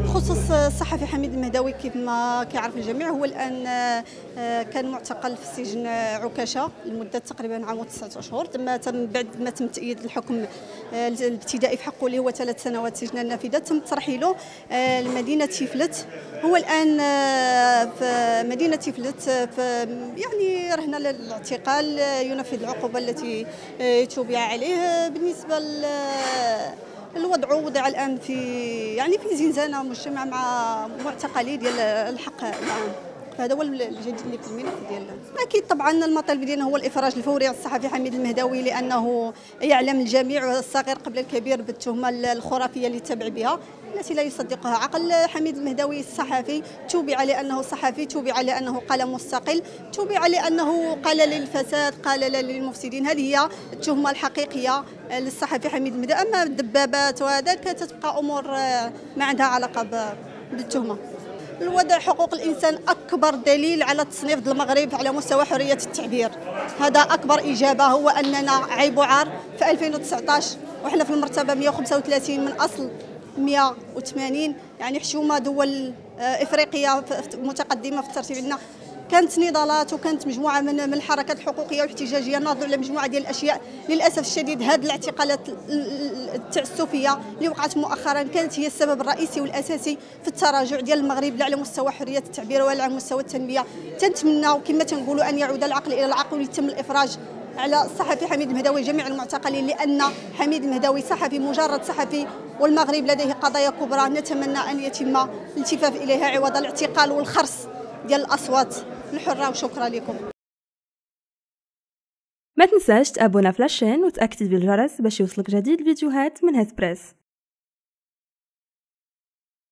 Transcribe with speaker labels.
Speaker 1: بخصوص الصحفي حميد المهداوي كيف ما كيعرف الجميع، هو الان كان معتقل في سجن عكاشة لمده تقريبا عام و9 اشهر. بعد ما تم تأييد الحكم الابتدائي في حقه اللي هو 3 سنوات سجنا نافذه، تم ترحيله لمدينه تيفلت. هو الان في مدينه تيفلت يعني رهن للاعتقال، ينفذ العقوبه التي تبع عليه. بالنسبه الوضع وضع الان في زنزانه مجتمع مع معتقلي ديال الحق العام. هذا هو الجديد اللي في الملف ديالنا. اكيد طبعا المطالب ديالنا هو الافراج الفوري عن الصحفي حميد المهداوي، لانه يعلم الجميع الصغير قبل الكبير بالتهمه الخرافيه اللي تبع بها التي لا يصدقها عقل. حميد المهداوي الصحفي تبع لانه صحفي، تبع لانه قلم مستقل، تبع لانه قال للفساد، قال للمفسدين. هذه هي التهمه الحقيقيه للصحفي حميد المهداوي. اما الدبابات وهذاك تتبقى امور ما عندها علاقه بالتهمه. الوضع حقوق الانسان اكبر دليل على تصنيف المغرب على مستوى حريه التعبير. هذا اكبر اجابه، هو اننا عيب وعار في 2019 وحنا في المرتبه 135 من اصل 180. يعني حشومه دول افريقيه متقدمه في الترتيب عندنا. كانت نضالات وكانت مجموعه من الحركات الحقوقيه والاحتجاجيه ناضوا على مجموعه ديال الاشياء. للاسف الشديد هذه الاعتقالات التعسفيه اللي وقعت مؤخرا كانت هي السبب الرئيسي والاساسي في التراجع ديال المغرب لا على مستوى حريه التعبير ولا على مستوى التنميه. تنتمناو كما تنقولوا ان يعود العقل الى العقل ويتم الافراج على الصحفي حميد المهداوي جميع المعتقلين، لان حميد المهداوي صحفي مجرد صحفي، والمغرب لديه قضايا كبرى نتمنى ان يتم الالتفاف اليها عوض الاعتقال والخرس ديال الاصوات الحره. وشكرا لكم.
Speaker 2: ما تنساش تابونا في لاشين وتاكتيفي الجرس باش يوصلك جديد الفيديوهات من هاد بريس.